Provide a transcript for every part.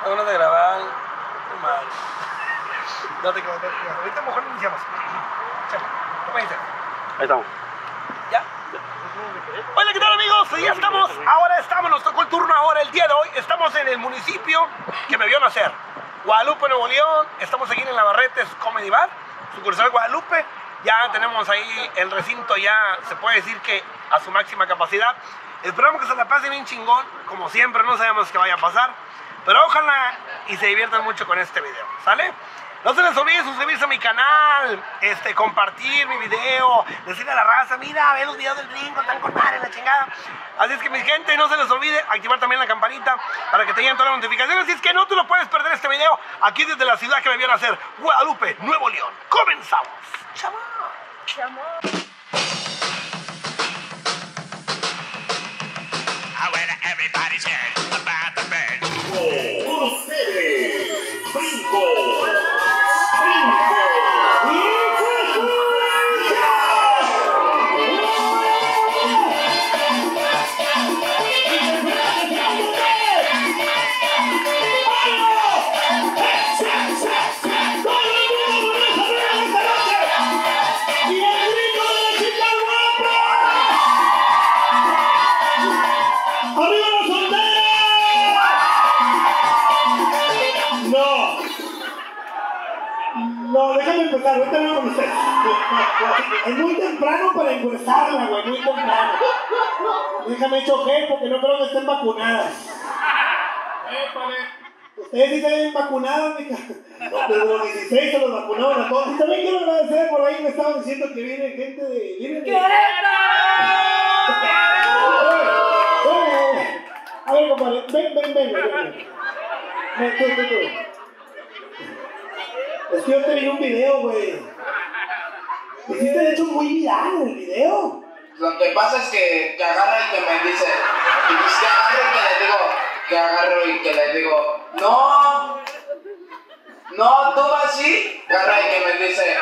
Vámonos de grabar. Madre. Date que ahorita mejor iniciamos. ¿Cómo dice? Ahí estamos. ¿Ya? Hola, ¿qué tal, amigos? Ya estamos, nos tocó el turno ahora, el día de hoy. Estamos en el municipio que me vio nacer, Guadalupe, Nuevo León. Estamos aquí en Navarretes Comedy Bar, sucursal Guadalupe. Ya tenemos ahí el recinto, ya se puede decir que a su máxima capacidad. Esperamos que se la pasen bien chingón, como siempre, no sabemos qué vaya a pasar, pero ojalá y se diviertan mucho con este video, ¿sale? No se les olvide suscribirse a mi canal, compartir mi video, decirle a la raza, mira, ve los videos del brinco, están con madre, la chingada. Así es que, mi gente, no se les olvide activar también la campanita para que te lleguen todas las notificaciones. Así es que no te lo puedes perder este video aquí desde la ciudad que me vio nacer, Guadalupe, Nuevo León. ¡Comenzamos! ¡Chamo! ¡Chamo! Everybody's heard about the bird. Con ustedes, Brinco. No, déjame empezar, ahorita vengo con ustedes. Es muy temprano para empezarla, güey, muy temprano. Déjame choquer porque no creo que estén vacunadas. Ustedes sí se ven vacunadas, mija. Desde los 16 se los vacunaron a todos. Y también quiero agradecer, por ahí me estaban diciendo que viene gente de... A ver, compadre, ven. Tú. Es que yo te vi un video, güey. Hiciste de hecho muy viral en el video. Lo que pasa es que agarra y que me dice, que agarro y que le digo, no, tú así, agarra y que me dice,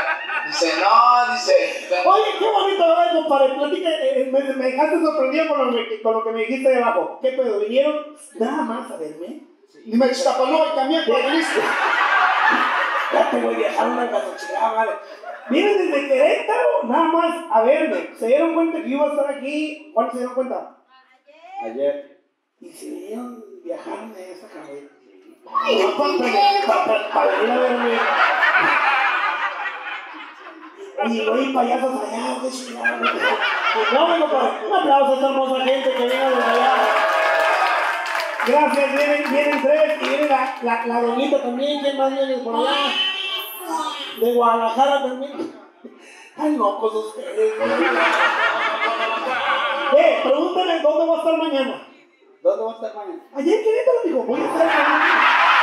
oye, qué bonito, a ver, compadre, platica, me dejaste sorprendido con lo que me dijiste de abajo. ¿Qué pedo? ¿Vinieron nada más a verme? Y me destapó y cambié por listo. Ya te voy a viajar una gasochingada, madre. Vienen desde Querétaro, nada más a verme. ¿Se dieron cuenta que yo iba a estar aquí? ¿Cuándo se dieron cuenta? Ayer. Y se vinieron, viajaron de esa cabeza. Para venir a verme. Oye, no hay payasos allá, qué chingada. No, vengo para un aplauso a esta hermosa gente que viene de allá. Gracias, vienen tres y viene la doñita también, ¿quién más viene por allá? De Guadalajara también. Ay, locos ustedes. Pregúntale dónde va a estar mañana. ¿Dónde va a estar mañana? Ayer en Querétaro, digo, voy a estar mañana.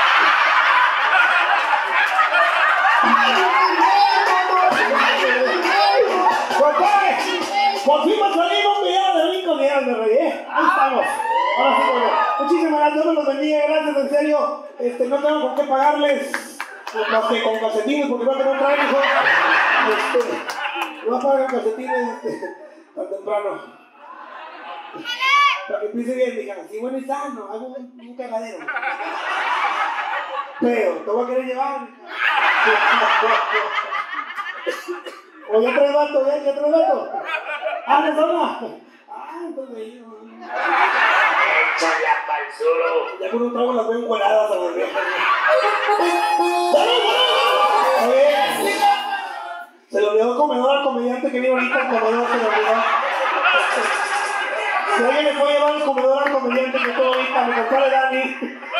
¡Compadre! Por fin va a salir un video de Brinco Díaz de Rey, Ahí estamos. Ahora sí, bueno. Muchísimas gracias, Dios me los bendiga, gracias, en serio. No tengo con qué pagarles, más que con calcetines, porque no tengo traje, hijo. No pagan calcetines tan temprano. Para que empiece bien, mija. Sí, bueno y sano, hago un cagadero. Pero, te voy a querer llevar. O ya traes vato, ya traes vato. ¿No sola? Entonces Échala pa'l suelo. ya con un trago las veo encueradas a las viejas. Se le olvidó el comedor al comediante que vino ahorita, el comedor se le olvidó. Si alguien le puede llevar el comedor al comediante que estuvo ahorita, me compadre Dani.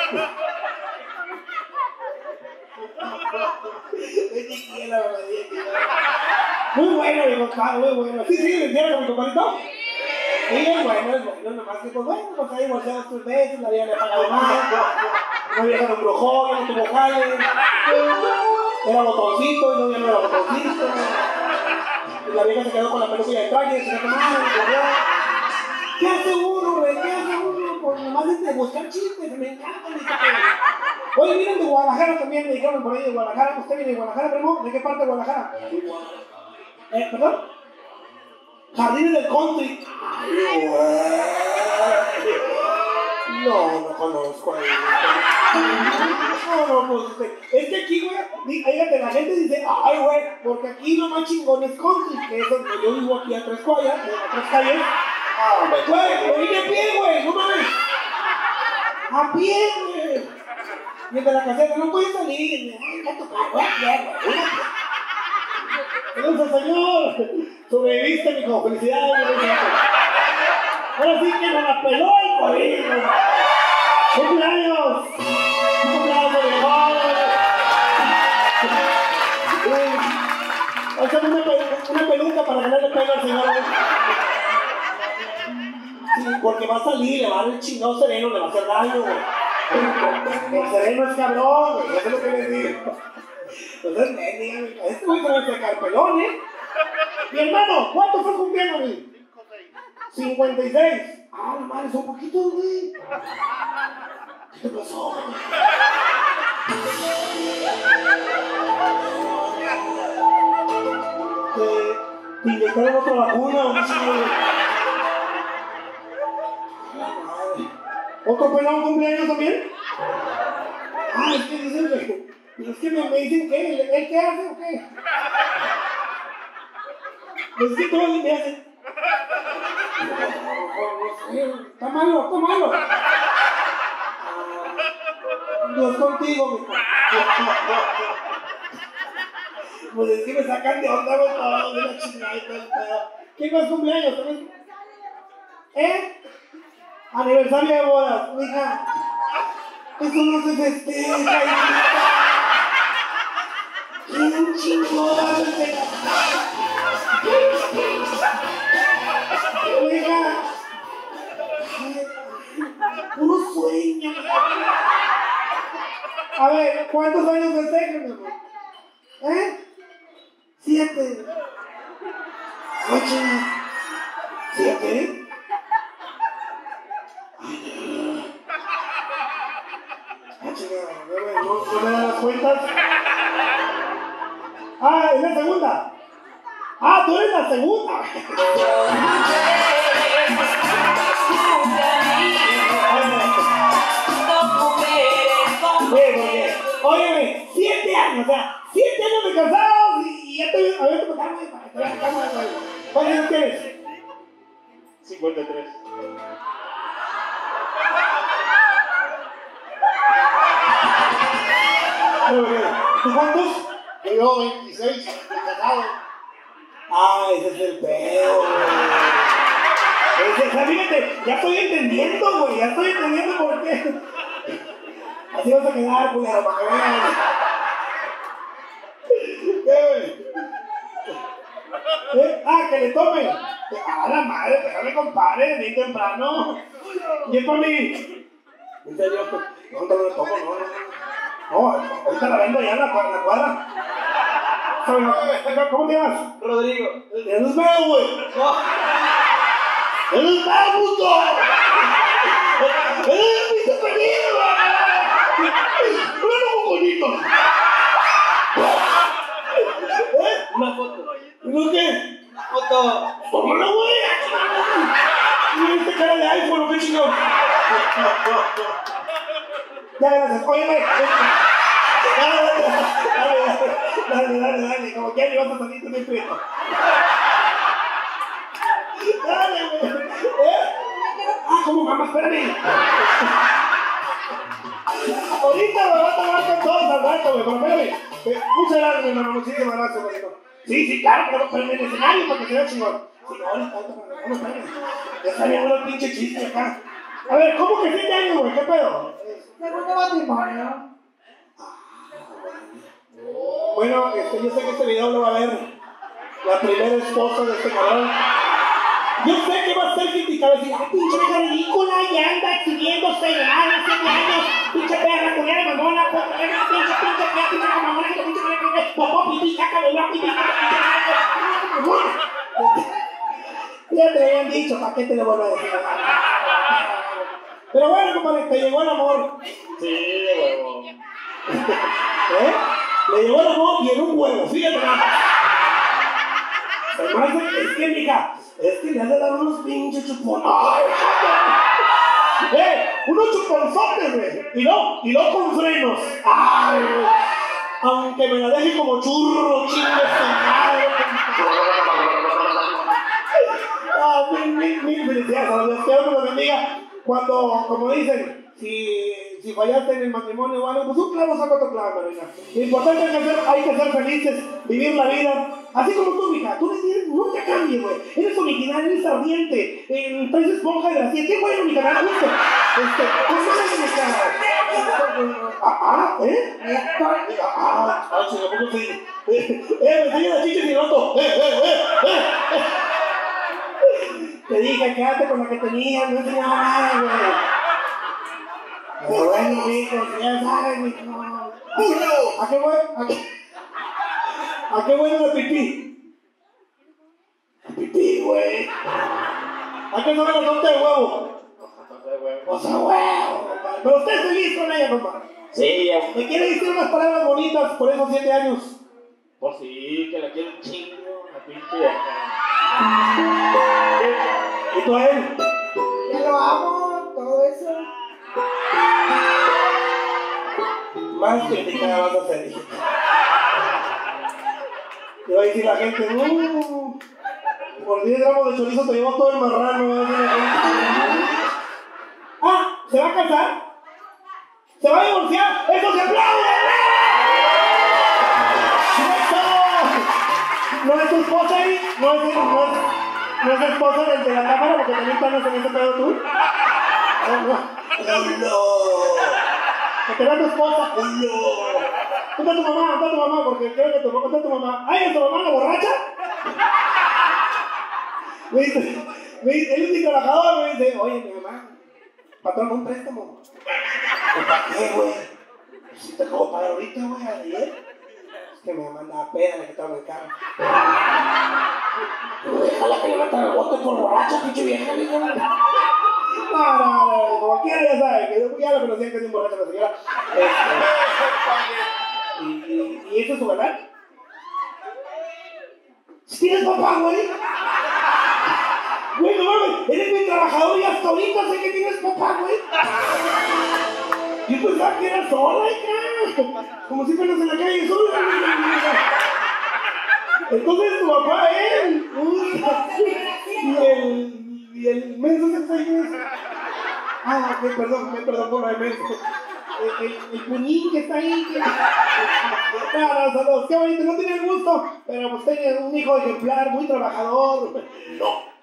Muy bueno, mi compadre, muy bueno. ¿Sí, le entiendes a mi compadrito? Sí, es bueno, nomás que pues bueno, pues ahí volteamos 3 veces, la vieja le pagaba más, una vieja no embrujó, ya no tuvo jale, era botoncito, y no era botoncito, y la vieja se quedó con la peluca de traje, se quedó mal, ¿qué hace uno, güey? ¿Qué hace uno? Pues nomás es de buscar chistes, me encanta, Oye, vienen de Guadalajara también, me dijeron por ahí de Guadalajara, ¿usted viene de Guadalajara, primo? ¿De qué parte de Guadalajara? ¿Perdón? Jardines del Country. No conozco a él. No, pues es que aquí, güey, fíjate, la gente dice, ay, güey, porque aquí lo más chingón es country, que es donde yo vivo aquí a 3 calles. Güey, me vine a pie, güey, no mames. A pie, güey. Y el de la caseta, no puede salir. Ay, ya toca, güey, a pie, güey. Gracias, señor. Sobreviviste, mijo. Felicidades, güey. Ahora sí que nos la peló el COVID. ¡Cumpleaños! ¡Un cumpleaños, mejor! Hacemos una peluca para ganarle pelo al señor. Sí, porque va a salir, le va a dar el chingado sereno, le va a hacer daño, güey. El sereno es cabrón, güey. Eso es lo que les digo. Entonces, dígame, este güey se va a sacar pelón, ¿eh? Mi hermano, ¿cuánto fue cumpliendo, güey? 56. Ah, la madre, son poquitos, güey. ¿Qué te pasó? ¿Te inyectaron otra vacuna o qué chingados? ¿Otro pelón cumpleaños también? Ah, es que dicen que... Es que me dicen que ¿él qué hace o qué? Es que todos me hacen... Está malo. Dios contigo, mijo. Pues es que me sacan de onda, güey, todo de la chingada y todo el pedo. ¿Quién más cumpleaños? ¿Eh? Aniversario de bodas, mija. Eso no se festeja, hijita. ¿Quién chingón va a festejar? Mija. Puro sueño. A ver, ¿cuántos años festejan, mi amor? ¿Eh? 7. 8. 7. ¿No me dan las cuentas? Ah, es la segunda. Ah, tú eres la segunda. Óyeme, 7 años, o sea, 7 años de casados y ya te a ver, para que te veas la cama. ¿Cuántos años tienes? 53. ¿Tú cuántos? Yo 26, de casado. Ah, ese es el pedo, güey. Fíjate, ya estoy entendiendo, güey, por qué. Así vas a quedar, culero, para que vean. ¿Qué, güey? Ah, que le tome. A la madre, déjame compadre, bien temprano. Y es para mí. En serio, no te lo tomo, no, ahorita la vendo ya en la cuadra. ¿Cómo te llamas? Rodrigo. Eso es malo, güey. Eso es malo, puto. Eso es mi sufrido, güey. Un bonito. Una foto. ¿No qué? Foto. ¡Tómala, güey! Mira esta cara de iPhone, ¿qué chingón? Ya, gracias. Oye, güey. Dale. Como que ya vas a salir también prieto. Dale, güey. Ah, ¿cómo, mamá? Espérame. Ahorita me va a tomar con todos al rato, güey. Pero espérame. Muchas gracias, mi hermano. Muchísimas gracias, güey. Sí, claro, pero en el escenario para que se vea chingón. Sí, ahorita, no, espérame. Ya está bien bueno el pinche chiste acá. A ver, ¿cómo que 7 años, güey? ¿Qué pedo? Segundo matrimonio. Bueno, yo sé que este video lo va a ver la primera esposa de este cabrón. Yo sé que va a ser criticado y decir, ay, pinche vieja ridícula, y anda exhibiéndose de nada, 7 años, pinche perra, culera, mamona, pinche mamona, popó, pipí, caca, bebé, pipí, caca, ya te habían dicho, ¿para qué te lo vuelvo a decir? Pero bueno, compadre, te llegó el amor. Sí, de huevo. ¿Eh? Le llegó el amor y en un huevo, fíjate nada más. Además, es que, mija, es que le has de dar unos pinches chupones. ¡Unos unos chuponzotes, güey. Y no con frenos. Ay, güey. Aunque me la deje como churro, chingue su madre. Mil felicidades a los Dios, que Dios me los bendiga. Cuando, como dicen, si fallaste en el matrimonio o algo, pues un clavo saca otro clavo, reina. Lo importante es que hay que ser felices, vivir la vida. Así como tú, mija, tú nunca cambies, güey. Eres original, eres ardiente. Traes esponja de la 100. Qué bueno, mi canal, justo. ¿Cómo es mi canal? Chica, ¿cómo se me enseña la chicha y roto. Te dije, quédate con la que tenías, no enseñaba nada, güey. Pero bueno, mijo, ya sabes, mijo. ¿A qué voy? ¿A qué huele la pipí? Pipí, güey. ¿A qué sabe la torta de huevo? Pues a huevo. Pero usted es feliz con ella, compa. Sí, ya. ¿Me quiere decir unas palabras bonitas por esos 7 años? Pues sí, que la quiero un chingo, la pinche vieja. ¿Y tú a él? Ya lo amo, todo eso. Más criticada vas a ser. Te va a decir la gente, por 10 gramos de chorizo te llevó todo el marrano. ¿Se va a casar? ¿Se va a divorciar? ¡Eso se aplaude! ¿No es tu esposa ahí? ¿No es esposa del de la cámara? Porque también estás en ese pedo tú. ¿Te va tu esposa? ¿Dónde está tu mamá? Porque creo que ¿dónde está tu mamá? ¡Ay, es tu mamá la borracha! Me dice, él es mi trabajador, me dice, oye, mi mamá, patrón, un préstamo. ¿Para qué, güey? Si te acabo de pagar ahorita, güey, ayer. Es que mi mamá andaba peda, le quitaron el carro. Déjala que le metan el bote por borracha, pinche vieja, digo. No, como quiera ya sabe, que ya lo conocían que es un borracho la señora. ¿Y eso es su verdad? ¿Tienes papá, güey? Güey, no mames, eres mi trabajador y hasta ahorita sé que tienes papá, güey. Yo pensaba que era sola, hija. Como si fueras en la calle sola. Entonces tu papá, él. Y el menso se está ahí. Ok, perdón por el menso. El puñín que está ahí. Claro, saludos. Qué bonito, no tiene el gusto. Pero pues tiene un hijo ejemplar, muy trabajador. No.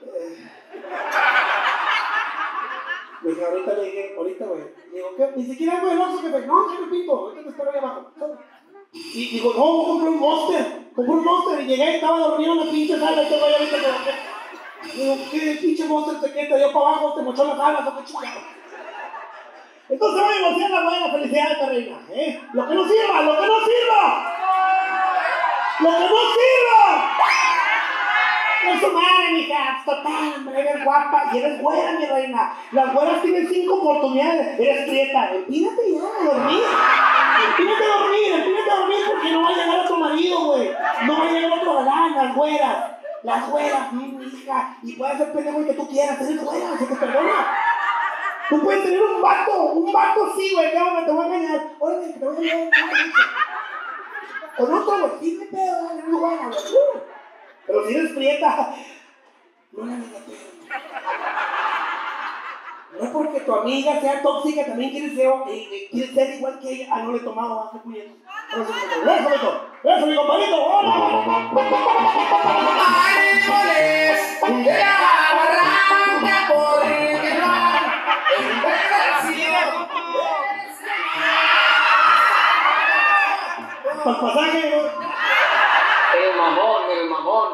Pues ahorita le dije, güey. Digo, ¿qué? Ni siquiera algo del oso que te. No, yo me pinto, ahorita te espero ahí abajo. Y digo, no, voy a comprar un Monster. Y llegué y estaba dormido en la pinche sala. Y te voy a ver que digo, ¿qué pinche Monster te queda? Yo para abajo te mochó las alas, o qué chingada. Entonces voy a negociar la buena felicidad de esta reina, ¿eh? Lo que no sirva. Es su madre, mija. Total, hombre, eres guapa y eres güera, mi reina. Las güeras tienen 5 oportunidades. Eres prieta. Empínate ya a dormir. Empínate a dormir porque no va a llegar otro marido, güey. No va a llegar otro galán, las güeras, hija. Y puedes ser pendejo el que tú quieras. Eres güera, se te perdona. Tú puedes tener un vato sí, güey, que ahora te voy a engañar. Órale, que te voy a engañar. Con otro, güey, dime pedo, dale, no güey. Pero si eres prieta, no la hagas pedo. No porque tu amiga sea tóxica, también quieres ser igual que ella. No le he tomado, qué puñetas. Eso, mi compadrito. Árboles de la barranca por el mar, en relación. Para el pasaje, güey. El mamón.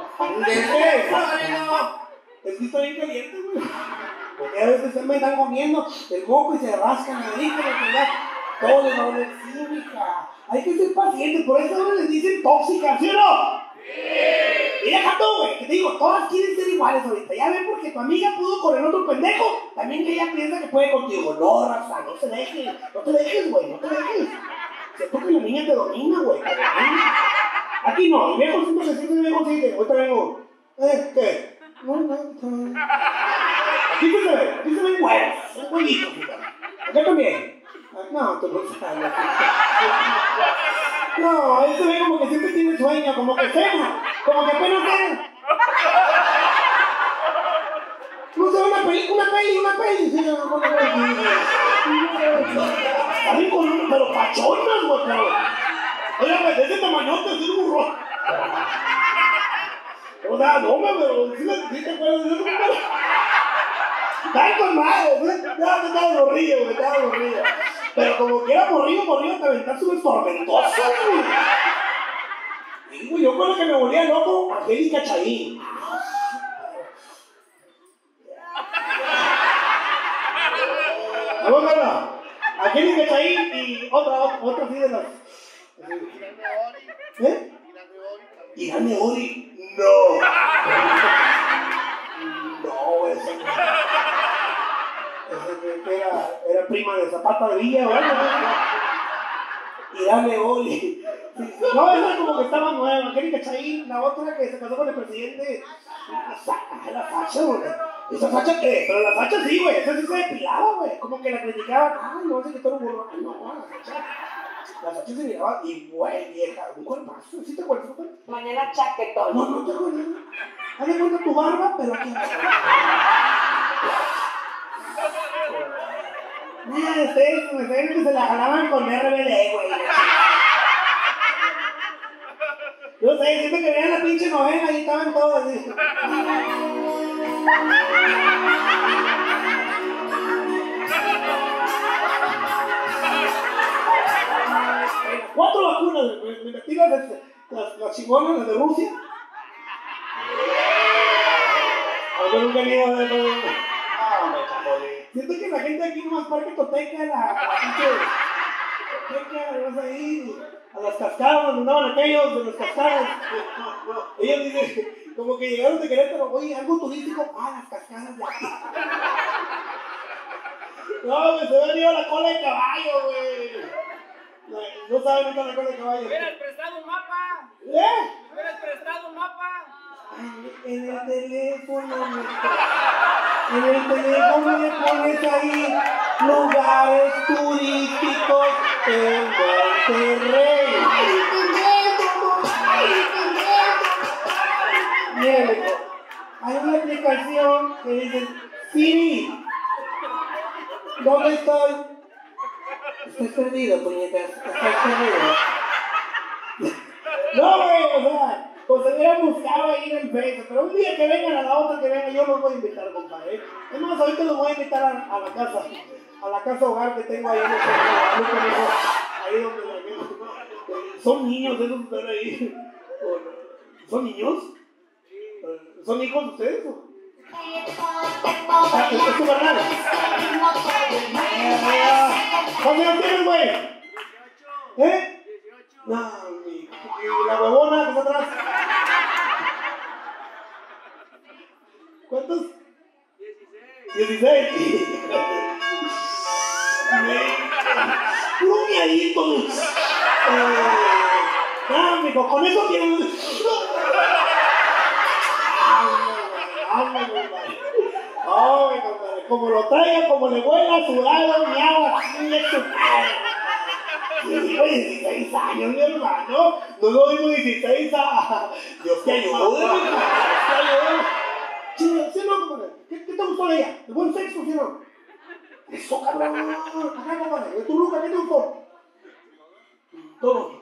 Es que está bien caliente, güey. Porque a veces se me están comiendo el moco y se rascan la nariz, todo les va a doler. Sí, mija. Hay que ser pacientes, por eso ahora les dicen tóxicas, ¿sí o no? Sí. Y deja tú, güey, que te digo, todas quieren ser iguales ahorita. Ya ven, porque tu amiga pudo con el otro pendejo, también que ella piensa que puede contigo. No, Rafa, no te dejes, güey. Siento que la niña te domina, güey. Aquí no, el viejo siempre se siente viejo, sí, que ahorita vengo. ¿Qué? No. Aquí se ven güeyes, son güeyitos, fíjate. ¿Ok? No, él se ve como que siempre tiene sueño, como que cena, como que apenas cena. No sé, una peli, sí, Salen con uno, pero pachonas, güey, pero... Oiga, pues, de ese tamañote, es un burro. O sea, no, pero sí te acuerdas de eso, pero... Están con madre, estaba aburrido, güey, estaba aburrido. Pero como que era morrido, te aventaste un tormentoso, güey. Digo, yo con lo que me volvía loco, Angélica Chaín. Vamos a verla. Angélica Chaín y otra así de las... ¿Eh? Irane Ori. No. No, esa era prima de Zapata de Villa, ¿verdad? Irane Ori. No, esa como que estaba nueva. Angélica Chaín, la otra que se casó con el presidente. La facha, güey. ¿Esa facha qué? Pero la facha sí, güey. Esa sí se depilaba, güey. Como que la criticaban. Ay, no, ese que todo un burro. Ay, no, la facha. La facha se miraba y, güey, vieja. Un cuerpazo. ¿Sí te acuerdas, güey? Mañana chaquetón. No te acuerdas. Haz de cuenta tu barba, pero aquí. Ustedes me saben que se la jalaban con RBD, güey. Yo sé, siempre que veían la pinche novena y estaban todos así. 4 vacunas, me metí las chingonas, las de Rusia. Yo nunca he ido a ver. Siento que la gente aquí nomás parque Toteca, la pinche Toteca, vas ahí, a las cascadas, nos mandaban aquellos de las cascadas. Ellos dicen, como que llegaron de Querétaro, oye, algo turístico, las cascadas de aquí. No, güey, se venía la cola de caballo, güey. No saben nunca la cola de caballo. ¿Hubieras prestado un mapa? ¿Eh? ¿Hubieras prestado un mapa? En el teléfono me pones ahí lugares turísticos en Monterrey. Miren, hay una aplicación que dice Siri, ¿dónde estoy? Estoy perdido, puñetas, estoy perdido. No, güey, o sea, pues se hubiera buscado ahí en el Facebook, pero un día que vengan a la otra que venga, yo los voy a invitar, compadre. Es más, ahorita los voy a invitar a la casa hogar que tengo ahí en el centro, ahí donde la gente. Son niños esos que están ahí. ¿Son niños? ¿Son hijos de ustedes? ¿Es tu verdad? ¿Cuántos años tienes, güey? ¿Eh? No, y la huevona que está atrás. ¿Cuántos? 16. Puro miadito. Mijo, con eso tienes. Ay, compadre, como lo traiga, como le huela, sudado, miado, así es su padre. Sí, 16 años, mi hermano. No lo digo 16 a... Dios te ayude, Dios te ayude. ¿Sí o no, compadre? ¿Qué te gustó de ella? ¿De buen sexo, sí o no? Eso, cabrón. Acá, compadre, ¿de tu Luca qué te gustó? Todo.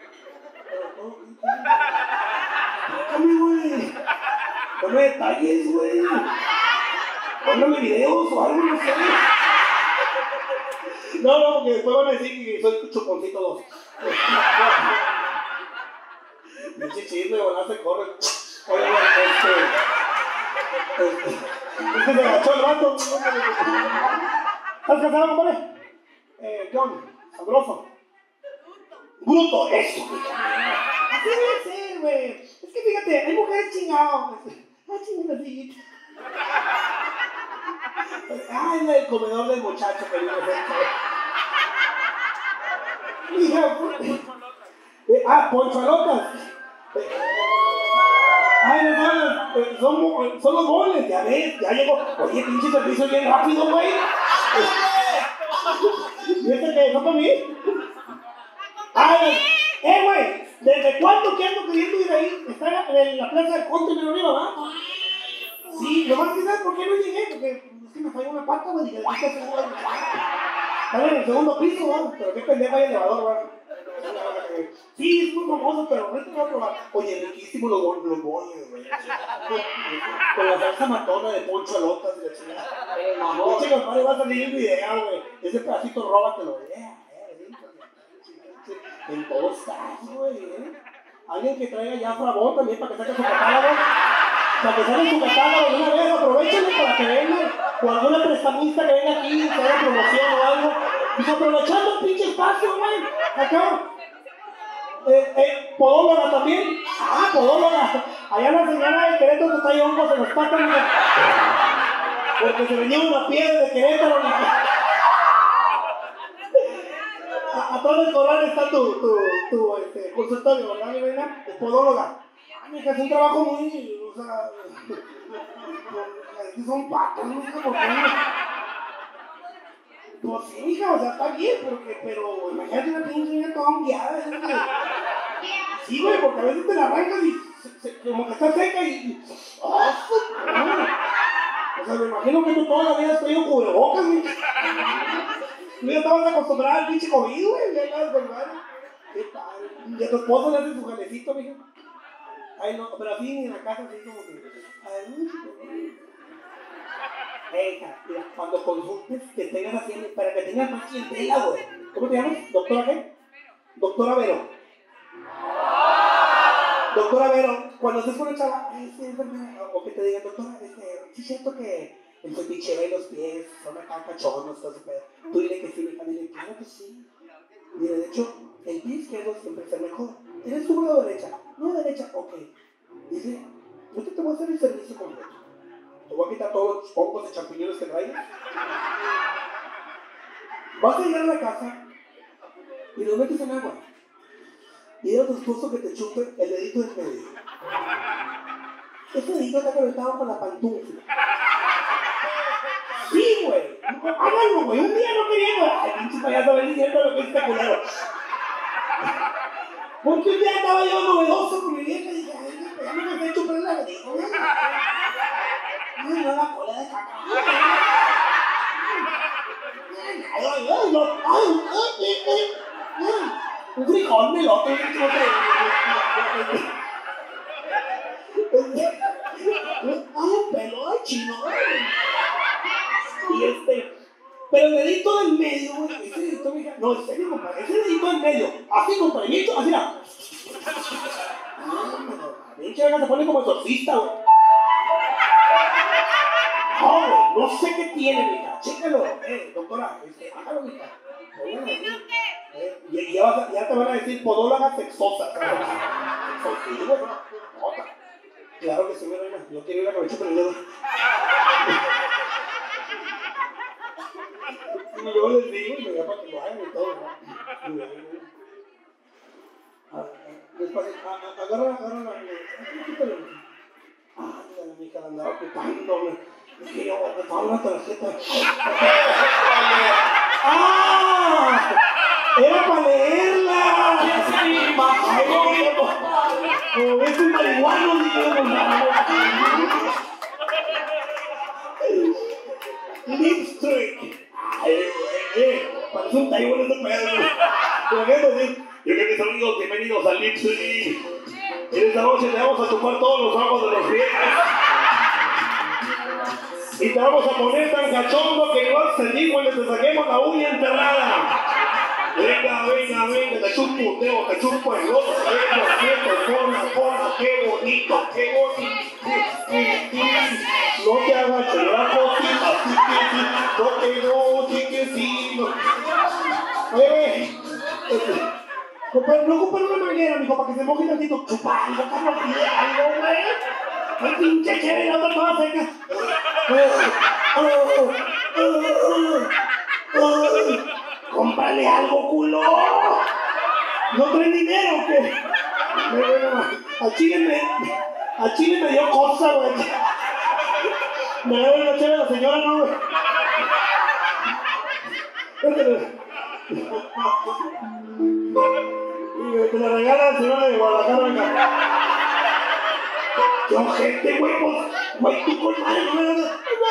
Déjame, güey. Ponme detalles, güey. Póngame videos o algo, no sé. No, porque después van a decir que soy chuponcito 2. Pinche chisme, bueno, se corre. Oye, se agachó el rato. ¿Estás casado, compadre? John, sabroso. Bruto, eso. Así debe ser, güey. Es que fíjate, hay mujeres chingadas. Chingadita. Es el comedor del muchacho que vive cerca. Hija, poncholotas. Son los boles, ya ves, ya llegó. Oye, pinche servicio bien rápido, güey. ¿Y este qué? ¿No para mí? Ay, güey, ¿desde cuándo que ando queriendo ir ahí? Está en la plaza del Conte, me lo iba, ¿va? Sí, nomás que sabes por qué no llegué, porque es que me falló una pata, güey, y que aquí estaba en el segundo piso, ¿va? Pero qué pendejo hay elevador, ¿va? Sí, es muy famoso, pero no te voy a probar. Oye, riquísimo los boles, güey. Con la salsa matona de poncho alotas y la chingada. Pinche compadre, va a salir el video, güey. Ese pedacito róbatelo, en todos casos, güey, Alguien que traiga ya Frabón también para que saque su catálogo. Para que salga su catálogo de una vez, aprovechenlo para que vengan. O alguna prestamista que venga aquí, que haga promoción o algo. Pues aprovechando el pinche espacio, güey. Acá. Podóloga también. Ah, podóloga. Allá la señora de Querétaro que trae hongos en los patas, porque se venía una piedra de Querétaro. A todo el corral está tu consultorio, ¿verdad, mi reina? Podóloga. Mija, es un trabajo muy, o sea, son patas, no sé por qué. Pues sí, mija, o sea, está bien, pero imagínate una pinche niña toda hongueada. Sí, güey, porque a veces te la arrancas y como que está seca y ¡oh, o sea, me imagino que tú toda la vida has tenido cubrebocas, güey. Tú ya estabas acostumbrada al pinche COVID, güey, ya estabas con madre. Qué padre. Y a tu esposo le hace su jalecito, mija. Ay, no, pero así en la casa, así como que. Hija, mira, cuando consultes, que tengas así, para que tengas más clientela, güey. ¿Cómo te llamas? ¿Doctora qué? Doctora Vero. Doctora Vero, cuando estés con una chava, o que te digan, doctora, sí es cierto que el fetiche de los pies son acá cachorros, todo ese pedo. Tú dile que sí, mija, dile, claro que sí. Mira, de hecho, el pie izquierdo siempre es el mejor. ¿Tienes zurda o derecha? No, derecha, ok. Dice, yo te voy a hacer el servicio completo. Te voy a quitar todos los hongos de champiñones que traigas. Vas a llegar a la casa y los metes en agua. Y dile a tu esposo que te chupe el dedito del medio. Ese dedito está conectado con la pantufla. Sí, güey. Háganlo, güey. Un día no quería, ay, pinche payaso, ven diciendo lo que es este culero. Porque un día estaba yo novedoso con mi vieja y dije, ay, ya no me voy a chupar la dedito, güey. Ay, no, la cola de caca. Un frijol, melote, un pelo, ay, chino. Y pero el dedito del medio, güey, ese dedito, mija, no, en serio, compadre, ese dedito del medio, así, compadre, así, la. Pinche verga se pone como exorcista, güey. No, güey, no sé qué tiene, mija, chécalo, doctora, hágalo, mija. Y ya te van a decir podóloga sexosa. Sí, güey, claro que sí, mi reina, yo quiero ir a cabeza, pero yo. Yo les digo y me voy para que lo hagan y todo, ¿no? Despacio, agarra la. Ah, mira, mi hija andaba ocupándome. Dije yo, me pago una tarjeta. ¡Ah! ¡Era para leerla! Como es un marihuano, digamos. Lipstick. Ay, güey, parece un taiwán ese pedo. Yo creo que son amigos, bienvenidos al Lipstick. En esta noche te vamos a tomar todos los ojos de los pies. Y te vamos a poner tan cachondo que no vas a sentir cuando te saquemos la uña enterrada. Venga, te chupo un dedo, te chupo el otro, qué bonito. No te hagas llorar, no, chiquecito. No comprar una manguera, mijo, para que se moje tantito. Chupa algo, Carlos, pide algo, güey. El pinche chévere, la otra toda seca. Cómprale algo, culo. ¿No traen dinero o qué? A Chile me dio cosa, güey. Me debe la chévere la señora, no, güey. te la regala el señor de Guadalajara, venga. ¡Qué ojete, güey! Güey, tú con madre, no me das.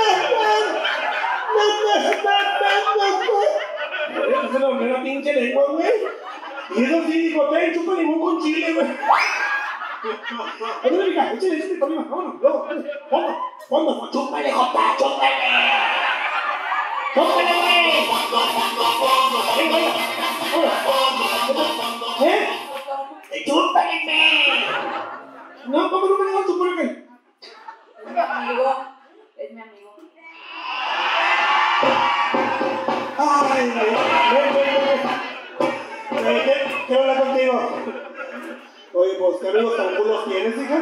Se lo me la pinche lengua, güey. Y eso sí, dijo, ten, chupa limón con chile, güey. Ándale, mija, échale para arriba. Vámonos, luego, fondo. Chúpale, Jota, chúpale. ¡Chúpale, güey! ¿Eh? ¡Chúpale! No, ¿cómo no me das chúpale? Es mi amigo. Es mi amigo. Ay, ven. Quiero hablar contigo. Oye, pues, ¿qué amigos tan culos tienes, hija?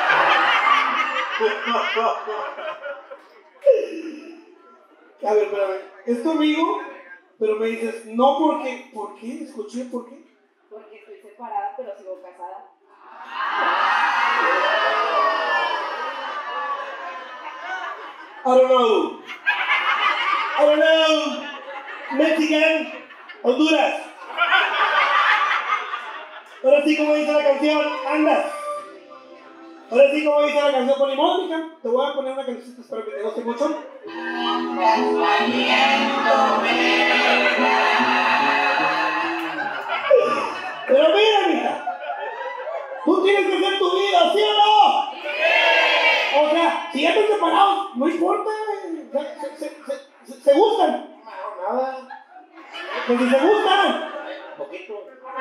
A ver, espérame. ¿Es tu amigo? Pero me dices, no porque... ¿Por qué? Escuché, ¿por qué? Porque estoy separada, pero sigo casada. I don't know. Mexican, Honduras. Ahora sí, como dice la canción, andas. Ahora sí, como dice la canción polimónica, te voy a poner una cancioncita, espero que te guste mucho. Pero mira, mija, tú tienes que hacer tu vida, ¿sí o no? O sea, si ya están separados, no importa, se gustan. No, nada. Pues si se gustan, poquito.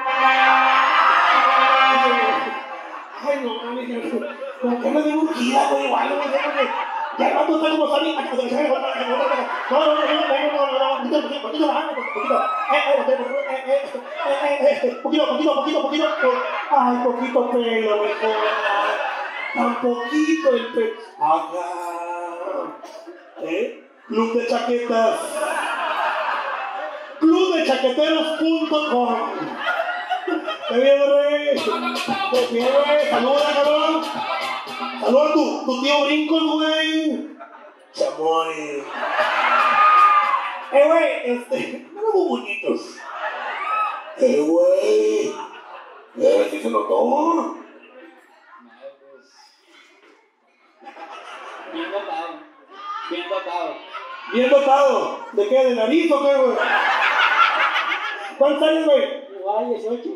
Ay, no, mija, como que me dio un gira, güey, igual, no sé, porque ya el rato está como Sammy. Poquito. Ay, poquito pelo, mejor. Tan poquito el pelo. Acá. Club de chaquetas. Clubdechaqueteros.com. ¡Qué bien, rey! ¡Qué bien, güey! ¡Saluda, cabrón! ¡Saluda a tu tío Brincos, güey! ¡Chamoy! Güey, no muy bonitos. Güey. ¿Sí se notó? Bien dotado. ¿De qué? ¿De nariz o qué, güey? ¿Cuántos años, güey? Igual, 18.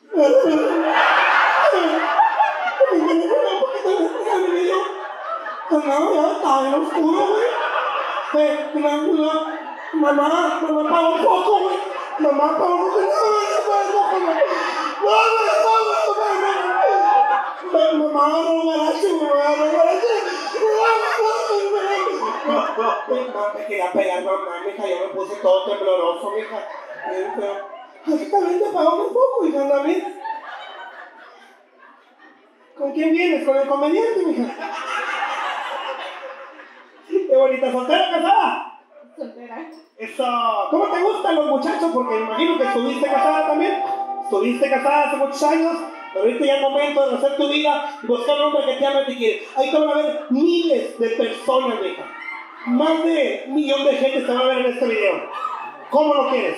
No, ya estaba en oscuro, güey. Mamá, paga un poco, güey. Mamá, paga un poco. Mamá, no me quería pegar, mamá, mija, yo me puse todo tembloroso, mija. Así también te pagamos un poco, hija, también. ¿Con quién vienes? ¿Con el comediante, mija? Qué bonita, ¿soltera o casada? Soltera. Eso. ¿Cómo te gustan los muchachos? Porque me imagino que estuviste casada también. Estuviste casada hace muchos años. Pero ahorita ya es momento de hacer tu vida y buscar un hombre que te ame y te quiere. Ahí te van a ver miles de personas, mija. Más de 1 millón de gente te va a ver en este video. ¿Cómo lo quieres?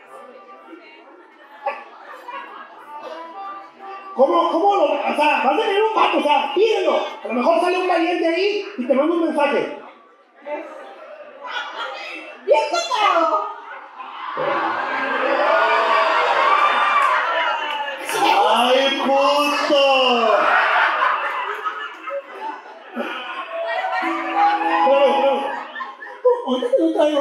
¿Cómo lo? O sea, vas a tener un vato, o sea, pídelo. A lo mejor sale un valiente ahí y te manda un mensaje. ¡Bien tocado! ¡Ay, puto! Ahorita te lo traigo,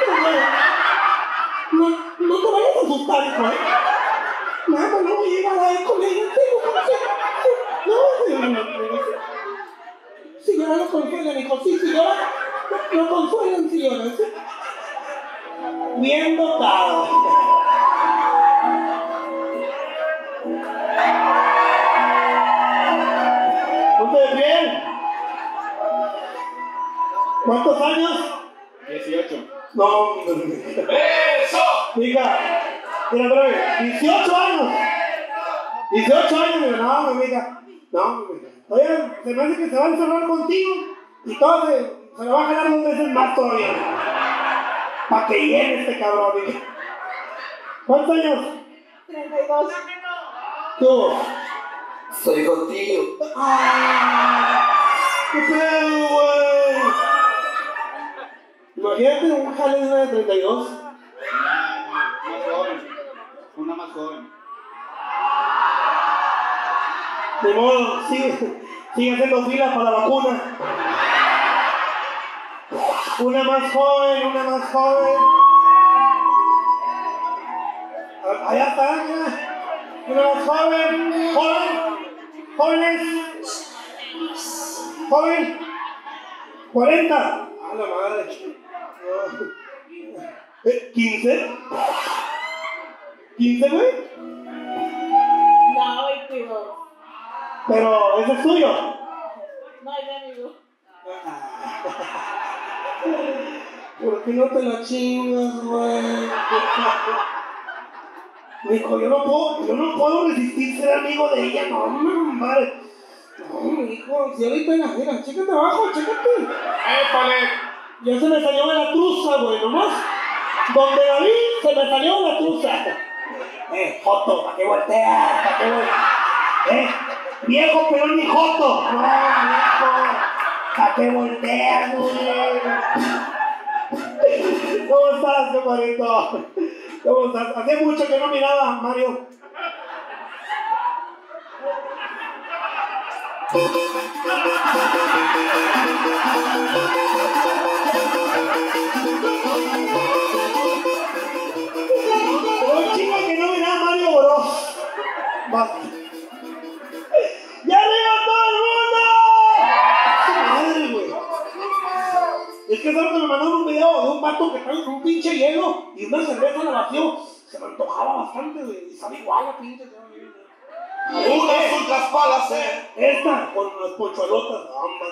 no te vayas a asustar, hijo, ¿eh? Nada, no voy a llegar ahí con ella, si llora no consuelan, hijo, sí, si llora no consuelan, si llora, ¿sí? Bien dotado. ¿Ponte de pie? ¿Cuántos años? 18. No, ¡eso! Mija, mira, breve, 18 años. 18 años, mira, no, mija. No, mija. Oye, se me hace que se va a encerrar contigo y todo se le va a jalar 2 veces más todavía. Para que llene este cabrón, mija. ¿Cuántos años? 32. Tú. Soy Jotillo. ¡Ah! ¡Qué pedo, güey! Imagínate un jale de una de 32. Más joven. Una más joven. De modo, sigue haciendo fila para la vacuna. Una más joven, una más joven. Allá está, mira. Una más joven, jóvenes. Joven. 40. A la madre. No. 15. 15, güey. No, 22. Pero ese es tuyo. No, es de amigo. ¿Por qué no te la chingas, güey? Mijo, yo no puedo resistir ser amigo de ella, no, madre. No, mijo, si ahorita mira, chécate abajo, chécate. ¡Épale! Ya se me salió de la truza, güey, nomás. Donde la vi, se me salió de la truza. Joto, ¿para qué volteas? ¿Para qué volteas? Viejo, pero ni joto. No, viejo. ¿Para qué volteas, güey? ¿Cómo estás, compadrito? ¿Cómo estás? Hacía mucho que no miraba, Mario. Un chico que no miraba Mario Bros. Basta. ¡Ya llegó todo el mundo! ¡Madre, güey! Es que solo que me mandaron un video de un vato que trae un pinche hielo y una cerveza en la vacío. Se me antojaba bastante, güey. Y sabe igual la pinche. Unas ultras palas, Esta, con las ponchuelotas.